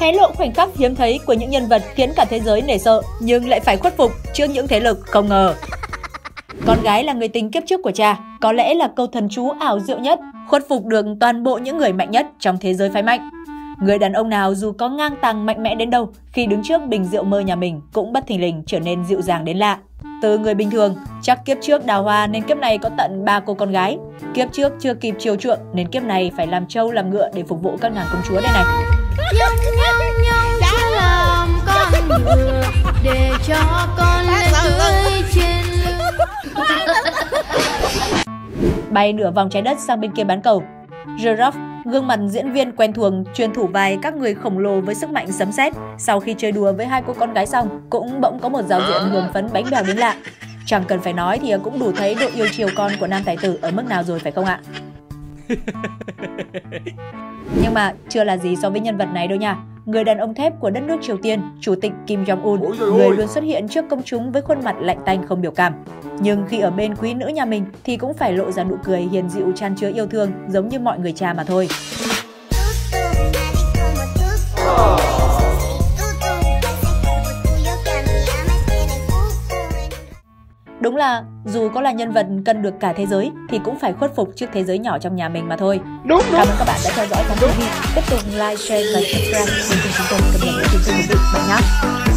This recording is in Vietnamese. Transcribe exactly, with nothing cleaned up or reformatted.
hé lộ khoảnh khắc hiếm thấy của những nhân vật khiến cả thế giới nể sợ nhưng lại phải khuất phục trước những thế lực không ngờ. Con gái là người tình kiếp trước của cha, có lẽ là câu thần chú ảo diệu nhất, khuất phục được toàn bộ những người mạnh nhất trong thế giới phái mạnh. Người đàn ông nào dù có ngang tàng mạnh mẽ đến đâu, khi đứng trước bình rượu mơ nhà mình cũng bất thình lình trở nên dịu dàng đến lạ. Từ người bình thường, chắc kiếp trước đào hoa nên kiếp này có tận ba cô con gái. Kiếp trước chưa kịp chiều chuộng nên kiếp này phải làm trâu làm ngựa để phục vụ các nàng công chúa đây này. Nhông nhông nhông đã làm con ngựa để cho con lên tươi trên lưng. Bay nửa vòng trái đất sang bên kia bán cầu. Gerard, gương mặt diễn viên quen thuộc truyền thủ vai các người khổng lồ với sức mạnh sấm sét, sau khi chơi đùa với hai cô con gái xong cũng bỗng có một giao diện hưởng phấn bánh bèo đến lạ. Chẳng cần phải nói thì cũng đủ thấy độ yêu chiều con của nam tài tử ở mức nào rồi phải không ạ? Nhưng mà chưa là gì so với nhân vật này đâu nha. Người đàn ông thép của đất nước Triều Tiên, Chủ tịch Kim Jong-un, người luôn xuất hiện trước công chúng với khuôn mặt lạnh tanh không biểu cảm. Nhưng khi ở bên quý nữ nhà mình thì cũng phải lộ ra nụ cười hiền dịu chan chứa yêu thương giống như mọi người cha mà thôi. Đúng là dù có là nhân vật cân được cả thế giới thì cũng phải khuất phục trước thế giới nhỏ trong nhà mình mà thôi. Đúng, đúng. Cảm ơn các bạn đã theo dõi Khám ti vi. Tiếp tục like, share và subscribe kênh chúng tôi cập nhật những tin tức thú vị bạn nhé.